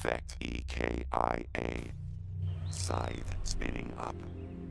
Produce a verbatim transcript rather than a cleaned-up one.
effect. E K I A. Scythe spinning up.